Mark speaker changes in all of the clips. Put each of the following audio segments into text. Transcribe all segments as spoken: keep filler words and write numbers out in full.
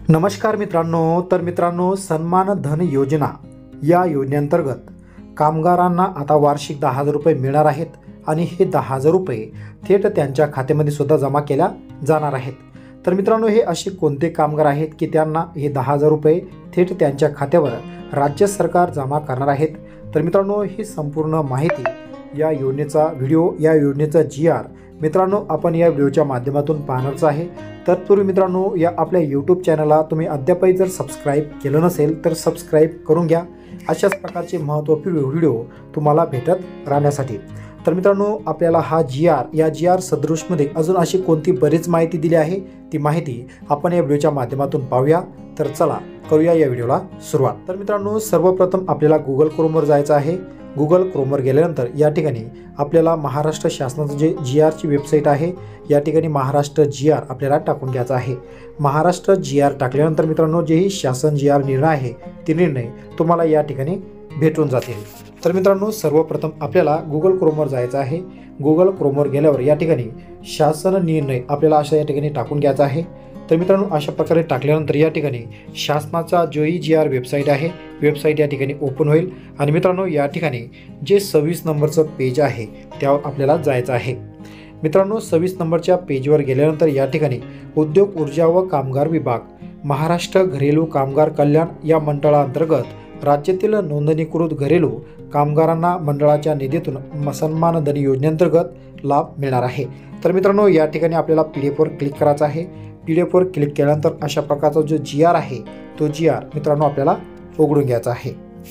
Speaker 1: नमस्कार मित्रांनो, तर मित्रांनो सन्मान धन योजना या योजनेअंतर्गत कामगारांना आता वार्षिक दहा हजार रुपये मिळणार आहेत आणि हे दहा हजार रुपये थेट त्यांच्या खात्यामध्ये सुद्धा जमा केल्या जाणार आहेत। तर मित्रांनो, हे असे कोणते कामगार आहेत की त्यांना हे दहा हजार रुपये थेट त्यांच्या खात्यावर राज्य सरकार जमा करणार आहेत? तर मित्रांनो, ही संपूर्ण माहिती या योजनेचा व्हिडिओ, या योजनेचा जी आर मित्रांनो आपण या व्हिडिओच्या माध्यमातून पाहणारच आहे। तत्पूर्वी मित्रांनो, या आपल्या यूट्यूब चॅनलला तुम्ही अद्यापही जर सबस्क्राईब केलं नसेल तर सबस्क्राईब करून घ्या, अशाच प्रकारचे महत्त्वपूर्ण व्हिडिओ तुम्हाला भेटत राहण्यासाठी। तर मित्रांनो, आपल्याला हा जी आर, या जी आर सदृशमध्ये अजून अशी कोणती बरीच माहिती दिली आहे, ती माहिती आपण या व्हिडिओच्या माध्यमातून पाहूया। तर चला करूया या व्हिडिओला सुरुवात। तर मित्रांनो, सर्वप्रथम आपल्याला गुगल क्रोमवर जायचं आहे। गुगल क्रोमवर गेल्यानंतर या ठिकाणी आपल्याला महाराष्ट्र शासनाचं जे जी आरची वेबसाईट आहे, या ठिकाणी महाराष्ट्र जी आर आपल्याला टाकून घ्यायचा आहे। महाराष्ट्र जी आर टाकल्यानंतर मित्रांनो, जेही शासन जी आर निर्णय आहे ते निर्णय तुम्हाला या ठिकाणी भेटून जातील। तर मित्रांनो, सर्वप्रथम आपल्याला गुगल क्रोमवर जायचं आहे। गुगल क्रोमवर गेल्यावर या ठिकाणी शासन निर्णय आपल्याला अशा या ठिकाणी टाकून घ्यायचा आहे। तर मित्रांनो, अशा प्रकारे टाकल्यानंतर या ठिकाणी शासनाचा जोही जी आर वेबसाईट आहे, वेबसाईट या ठिकाणी ओपन होईल आणि मित्रांनो या ठिकाणी जे सव्वीस नंबरचं पेज आहे त्यावर आपल्याला जायचं आहे। मित्रांनो, सव्वीस नंबरच्या पेजवर गेल्यानंतर या ठिकाणी उद्योग ऊर्जा व कामगार विभाग, महाराष्ट्र घरेलू कामगार कल्याण या मंडळाअंतर्गत राज्यातील नोंदणीकृत घरेलू कामगारांना मंडळाच्या निधीतून सन्मान धन योजनेअंतर्गत लाभ मिळणार आहे। तर मित्रांनो, या ठिकाणी आपल्याला पी डी एफवर क्लिक करायचं आहे। पी डी एफवर क्लिक केल्यानंतर अशा प्रकारचा जो जी आर आहे तो जी आर मित्रांनो आपल्याला उघडून घ्यायचा आहे।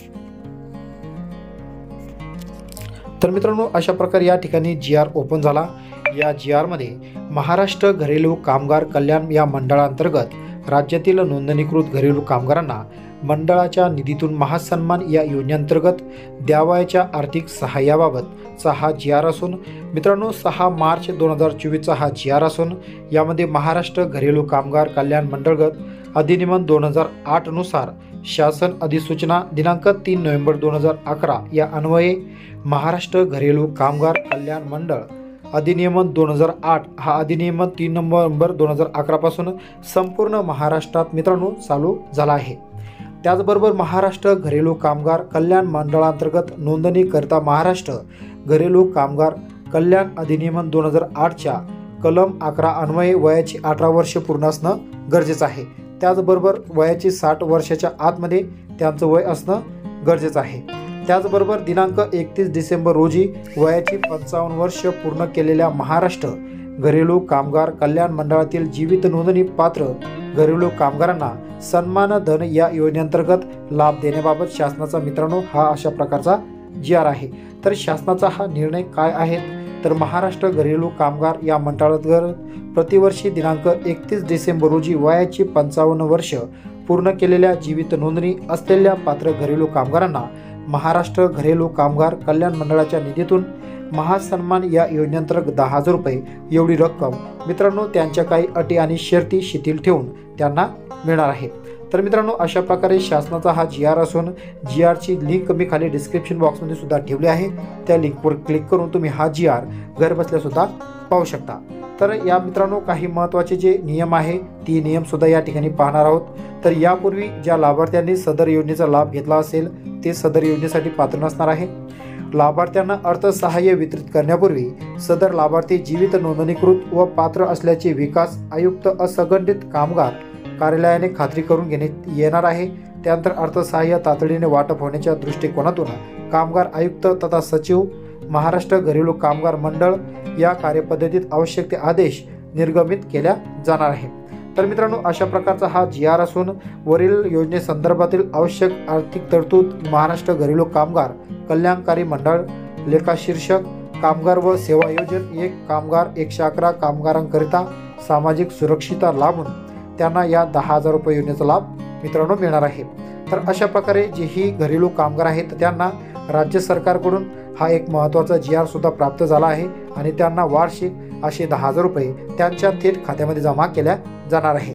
Speaker 1: तर मित्रांनो, अशा प्रकारे या ठिकाणी जी आर ओपन झाला। या जी आर मध्ये महाराष्ट्र घरेलू कामगार कल्याण या मंडळाअंतर्गत राज्यातील नोंदणीकृत घरेलू कामगारांना मंडळाच्या निधीतून महासन्मान या योजनेअंतर्गत द्यावयाच्या आर्थिक सहाय्याबाबतचा हा जी आर असून मित्रांनो सहा मार्च दोन हजार चोवीसचा हा जी आर असून यामध्ये महाराष्ट्र घरेलू कामगार कल्याण मंडळगत अधिनियम दोन हजार आठ नुसार शासन अधिसूचना दिनांक तीन नोव्हेंबर दोन हजार अकरा या अन्वये महाराष्ट्र घरेलू कामगार कल्याण मंडळ अधिनियम दोन हजार आठ हा अधिनियम तीन नोव्हेंबर दोन हजार अकरा पासून संपूर्ण महाराष्ट्रात मित्रांनो चालू झाला आहे। त्याचबरोबर महाराष्ट्र घरेलू कामगार कल्याण मंडळांतर्गत नोंदणीकरता महाराष्ट्र घरेलू कामगार कल्याण अधिनियम दोन हजार आठच्या कलम अकरा अन्वये वयाची अठरा वर्ष पूर्ण असणं गरजेचं आहे। त्याचबरोबर वयाची साठ वर्षाच्या आतमध्ये त्यांचं वय असणं गरजेचं आहे। त्याचबरोबर दिनांक एकतीस डिसेंबर रोजी वयाची पंचावन्न वर्ष पूर्ण केलेल्या महाराष्ट्र घरेलू कामगार कल्याण मंडळातील जीवित नोंदणी पात्र घरेलू कामगारांना सन्मान धन या योजनेअंतर्गत लाभ देण्याबाबत शासनाचा मित्रांनो हा अशा प्रकारचा जी आर आहे। तर शासनाचा हा निर्णय काय आहे? तर महाराष्ट्र घरेलू कामगार या मंडळात प्रतिवर्षी दिनांक एकतीस डिसेंबर रोजी वयाची पंचावन्न वर्ष पूर्ण केलेल्या जीवित नोंदणी असलेल्या पात्र घरेलू कामगारांना महाराष्ट्र घरेलू कामगार कल्याण मंडळाच्या निधीतून महासन्मान या योजनेअंतर्गत दहा हजार रुपये एवढी रक्कम मित्रांनो त्यांच्या काही अटी आणि शर्ती शिथिल ठेवून त्यांना मिळणार आहे। तर मित्रांनो, अशा प्रकारे शासनाचा हा जी आर असून जी आरची लिंक मी खाली डिस्क्रिप्शन बॉक्समध्ये सुद्धा ठेवली आहे। त्या लिंकवर क्लिक करून तुम्ही हा जी आर घर बसल्या सुद्धा पाहू शकता। तर या मित्रांनो काही महत्त्वाचे जे नियम आहे ती नियम सुद्धा या ठिकाणी पाहणार आहोत। तर यापूर्वी ज्या लाभार्थ्यांनी सदर योजनेचा लाभ घेतला असेल ते सदर योजनेसाठी पात्र नसणार आहे। लाभार्थ्यांना अर्थसहाय्य वितरित करण्यापूर्वी सदर लाभार्थी जीवित नोंदणीकृत व पात्र असल्याचे विकास आयुक्त असंघटित कामगार कार्यालयाने खात्री करून घेण्यात येणार आहे। त्यानंतर अर्थसहाय्य तातडीने वाटप होण्याच्या दृष्टिकोनातून कामगार आयुक्त तथा सचिव महाराष्ट्र घरेलू कामगार मंडळ या कार्यपद्धतीत आवश्यक ते आदेश निर्गमित केल्या जाणार आहे। तर मित्रांनो, अशा प्रकारचा हा जी आर असून वरील योजनेसंदर्भातील आवश्यक आर्थिक तरतूद महाराष्ट्र घरेलू कामगार कल्याणकारी मंडळ लेखा शीर्षक कामगार व सेवा योजन एक कामगार एकशे अकरा कामगारांकरिता सामाजिक सुरक्षितता लाभून त्यांना या दहा हजार रुपये योजनेचा लाभ मित्रांनो मिळणार आहे। तर अशा प्रकारे जेही घरेलू कामगार आहेत त्यांना राज्य सरकारकडून हा एक महत्त्वाचा जी आर सुद्धा प्राप्त झाला आहे आणि त्यांना वार्षिक असे दहा हजार रुपये त्यांच्या थेट खात्यामध्ये जमा केल्या जाणार आहे।